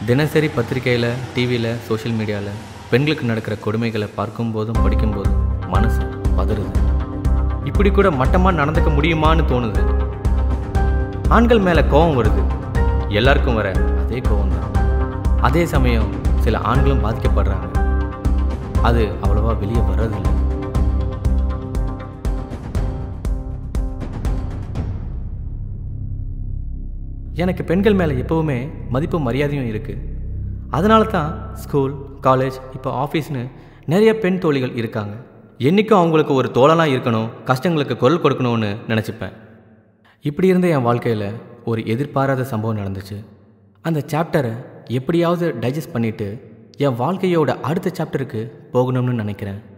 தினசரி பத்திரிக்கையில், டிவியில், சோஷியல் மீடியாவில் பெண்களுக்கு நடக்கிற கொடுமைகளை பார்க்கும்போதும் படிக்கும்போதும் மனசு பதறுது. இப்படி கூட மட்டமாக நடந்துக்க முடியுமான்னு தோணுது. ஆண்கள் மேலே கோபம் வருது. எல்லாருக்கும் வர அதே கோபம் தான். அதே சமயம் சில ஆண்களும் பாதிக்கப்படுறாங்க. அது அவ்வளோவா வெளியே வர்றதில்லை. எனக்கு பெண்கள் மேலே எப்போவுமே மதிப்பும் மரியாதையும் இருக்குது. அதனால தான் ஸ்கூல், காலேஜ், இப்போ ஆஃபீஸ்னு நிறைய பெண் தோழிகள் இருக்காங்க. என்றைக்கும் அவங்களுக்கு ஒரு தோழனாக இருக்கணும், கஷ்டங்களுக்கு குரல் கொடுக்கணும்னு நினச்சிப்பேன். இப்படி இருந்த என் வாழ்க்கையில் ஒரு எதிர்பாராத சம்பவம் நடந்துச்சு. அந்த சாப்டரை எப்படியாவது டைஜஸ்ட் பண்ணிவிட்டு என் வாழ்க்கையோட அடுத்த சாப்டருக்கு போகணும்னு நினைக்கிறேன்.